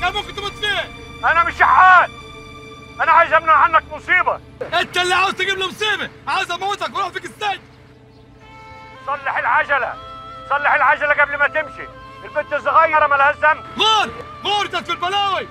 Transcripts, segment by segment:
كان ممكن تموت فيه. انا مش شحات، انا عايز امنع عنك مصيبه. انت اللي عاوز تجيب له مصيبه، عاوز اموتك واروح فيك السجن. صلح العجله، صلح العجله قبل ما تمشي، البنت الصغيره مالهاش ذنب. غور في البلاوي.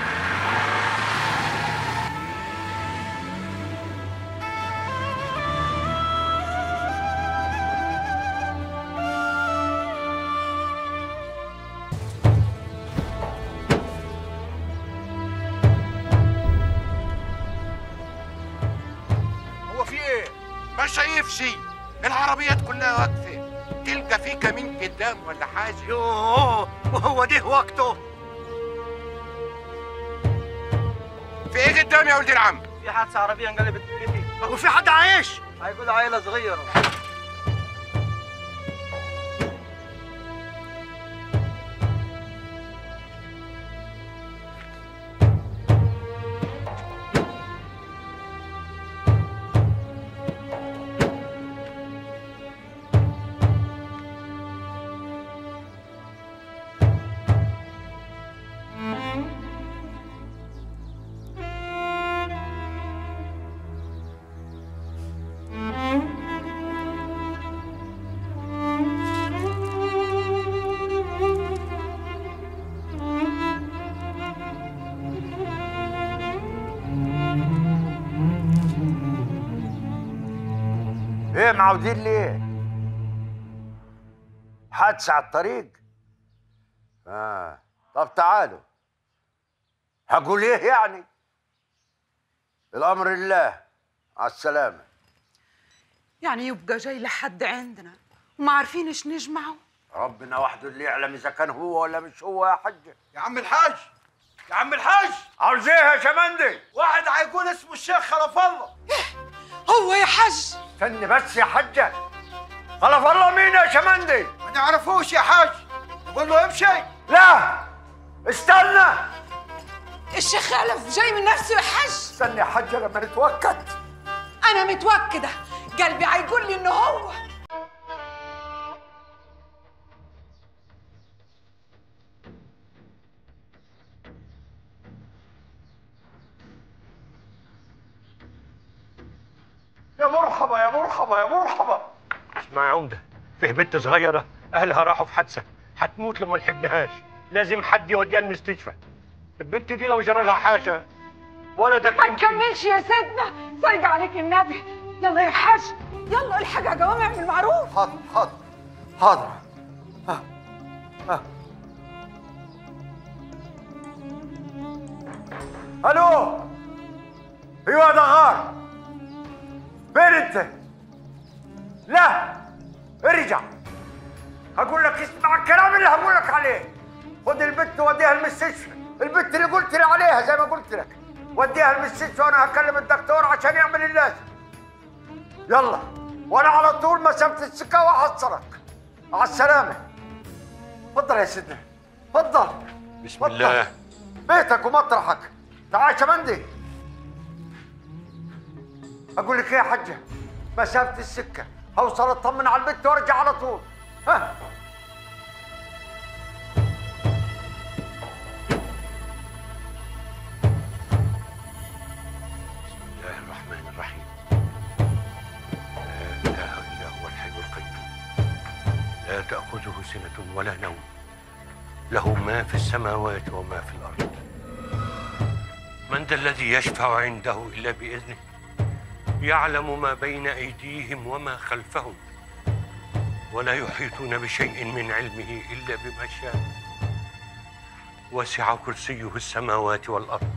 ما شايف شيء، العربيات كلها واقفة، تلقى في كمين قدام ولا حاجة؟ يوه، وهو ده وقته؟ في ايه قدام يا ولد العم؟ في حادثة عربية انقلبت بيتي. وفي حد عايش؟ هيقول عيلة صغيرة. ايه معودين ليه؟ حادثة على الطريق؟ طب تعالوا. هقول ايه يعني؟ الامر لله، على السلامة. يعني يبقى جاي لحد عندنا وما عارفين ايش نجمعه؟ ربنا وحده اللي يعلم اذا كان هو ولا مش هو يا حجة. يا عم الحاج، يا عم الحاج، عاوز ايه يا شمندي؟ واحد هيقول اسمه الشيخ خلف الله. هو يا حج؟ استني بس يا حجة. خلف الله مين يا شمندي؟ ما نعرفوش يا حاج، نقول له امشي. لا استنى، الشيخ خلف جاي من نفسه يا حج. استني يا حجة لما نتوكد. انا متوكده، قلبي هيقول لي انه هو. يا مرحبا يا مرحبا يا مرحبا. اسمع يا عمده، فيه بنت صغيره اهلها راحوا في حادثه، هتموت لو ما لحقناهاش، لازم حد يوديها المستشفى. البنت دي لو جرى لها حاجه ولدك ما تكملش يا سيدنا، صيد عليك النبي. يلا يا حاج، يلا الحق قوام اعمل معروف. حاضر حاضر حاضر. الو، ايوه دغار، فين انت؟ لا ارجع، هقول لك اسمع الكلام اللي هقول لك عليه. خد البنت وديها المستشفى، البنت اللي قلت لي عليها زي ما قلت لك، وديها المستشفى وانا هكلم الدكتور عشان يعمل اللازم. يلا، وانا على طول مسافه السكه وهحصلك. على السلامه. اتفضل يا سيدنا، اتفضل. بسم الله. بيتك ومطرحك. تعال يا شمندي. اقول لك ايه يا حجه، مسافه السكه هوصل اطمن على البنت وارجع على طول. ها بسم الله الرحمن الرحيم. لا اله الا هو الحي القيوم، لا تاخذه سنه ولا نوم، له ما في السماوات وما في الارض. من ذا الذي يشفع عنده الا باذنه، يعلم ما بين ايديهم وما خلفهم، ولا يحيطون بشيء من علمه الا بما شاء، وسع كرسيه السماوات والارض.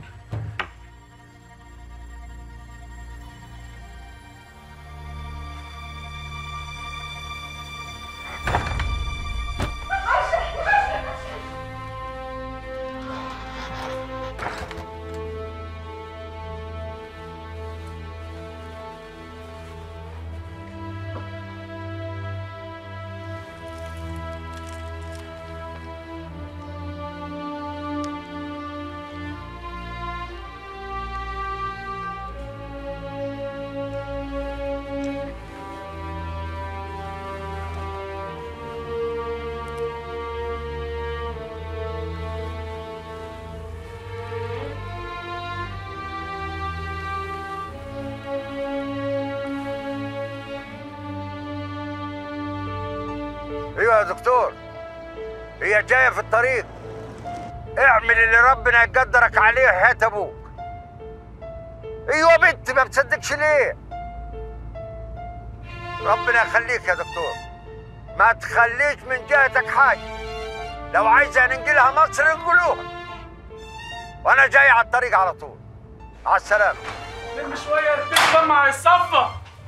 دكتور، هي جايه في الطريق. اعمل اللي ربنا يقدرك عليه حياة ابوك. ايوه بنت، ما بتصدقش ليه؟ ربنا يخليك يا دكتور، ما تخليش من جهتك حاجه. لو عايزه ننقلها مصر نقولوها، وانا جاي على الطريق على طول. مع السلامه. لم شويه الدبه مع الصفه.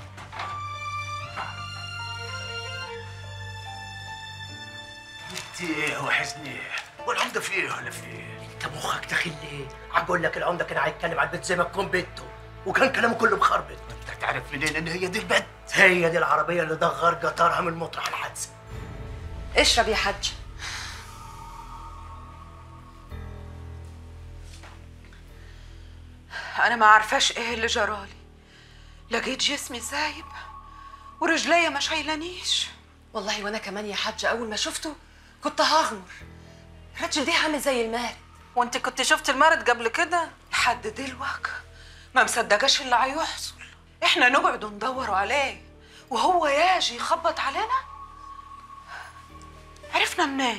انت ايه وحزني؟ والعمده في ايه ولا في ايه؟ انت مخك داخل ليه؟ عقول لك العمده كان هيتكلم على البيت زي ما تكون بنته، وكان كلامه كله مخربط. انت تعرف منين ان هي دي البنت؟ هي دي العربيه اللي دغر قطارها من مطرح الحادثه. اشرب يا حاج. انا ما عارفاش ايه اللي جرالي. لقيت جسمي سايب ورجليا ما شايلانيش. والله وانا كمان يا حاجه اول ما شفته كنت هغمر. الراجل ده عامل زي المارد. وانت كنت شفت المرض قبل كده؟ لحد دلوقتي ما مصدقاش اللي هيحصل. احنا نقعد ندور عليه وهو ياجي يخبط علينا. عرفنا منين؟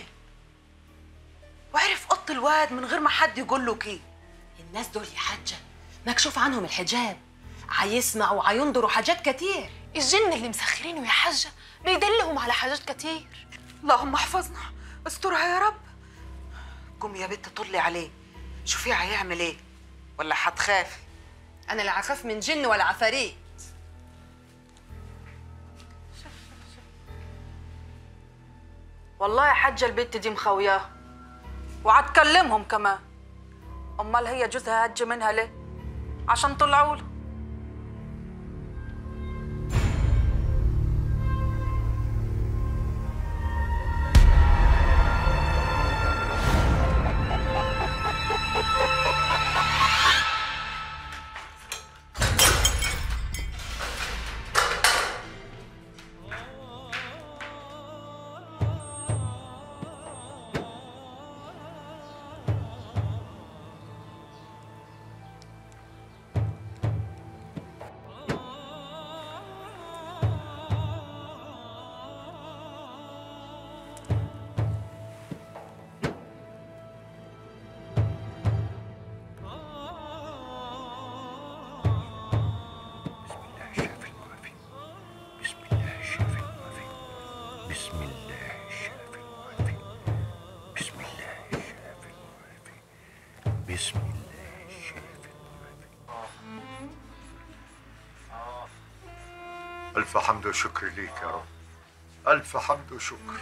وعرف قط الواد من غير ما حد يقول له كيه. الناس دول يا حاجه مكشوف عنهم الحجاب، هيسمعوا وهينظروا حاجات كتير. الجن اللي مسخرينه يا حاجه بيدلهم على حاجات كتير. اللهم احفظنا، استرها يا رب. قومي يا بنت طلي عليه، شوفيه هيعمل ايه ولا هتخافي. انا لا اخاف من جن ولا عفاريت. والله يا حاجه البنت دي مخوياها وهتكلمهم كمان. امال هي جوزها هج منها ليه؟ عشان طلعوا له. بسم الله الشافي المعافي. ألف حمد وشكر ليك يا رب، ألف حمد وشكر.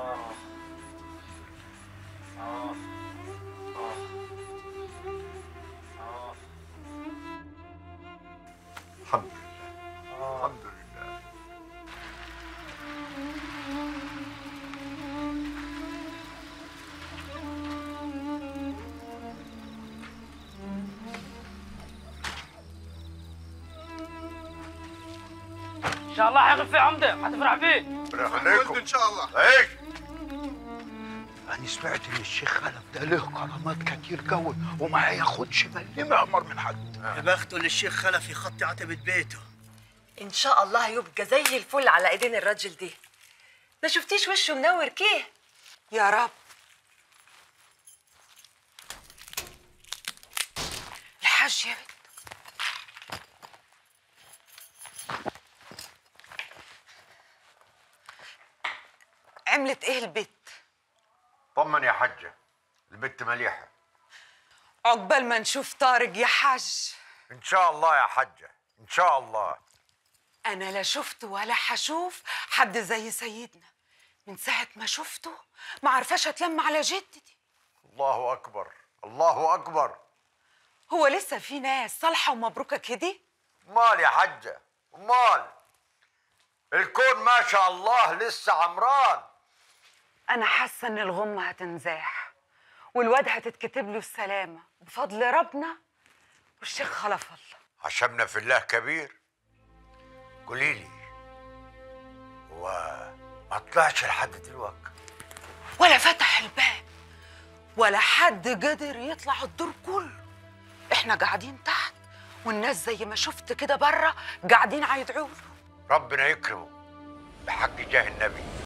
الحمد لله، الحمد لله. ان شاء الله حيخف في عمده، هتفرح فيه. ربنا يخليكم ان شاء الله. هيك. أنا سمعت إن الشيخ خلف ده له كرامات كتير قوي وما هياخدش مليم أمر من حد. يا بخته اللي الشيخ خلف يخطي عتبة بيته. ان شاء الله يبقى زي الفل على ايدين الراجل ده. ما شفتيش وشه منور كيه؟ يا رب. الحاج يا بنت. عملت ايه البت؟ طمن يا حجة، البت مليحة. عقبال ما نشوف طارق يا حاج. إن شاء الله يا حجة، إن شاء الله. أنا لا شفت ولا حشوف حد زي سيدنا. من ساعة ما شفته ما عرفاش أتلم على جدتي. الله أكبر، الله أكبر. هو لسه في ناس صالحة ومبروكة كده؟ مال يا حجة، مال. الكون ما شاء الله لسه عمران. أنا حاسة إن الغمة هتنزاح والواد هتتكتب له السلامة بفضل ربنا والشيخ خلف الله. عشمنا في الله كبير. قولي لي، هو ما طلعش لحد دلوقتي؟ ولا فتح الباب ولا حد قدر يطلع الدور كله. احنا قاعدين تحت والناس زي ما شفت كده بره قاعدين هيدعوا له. ربنا يكرمه بحق جاه النبي.